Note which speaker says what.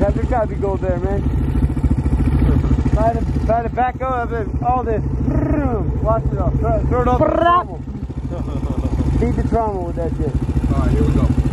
Speaker 1: Yeah, there's gotta be gold there, man. Try to back up and all this. Watch it off. Throw it off the trommel. Beat the trommel with that shit.
Speaker 2: Alright, here we go.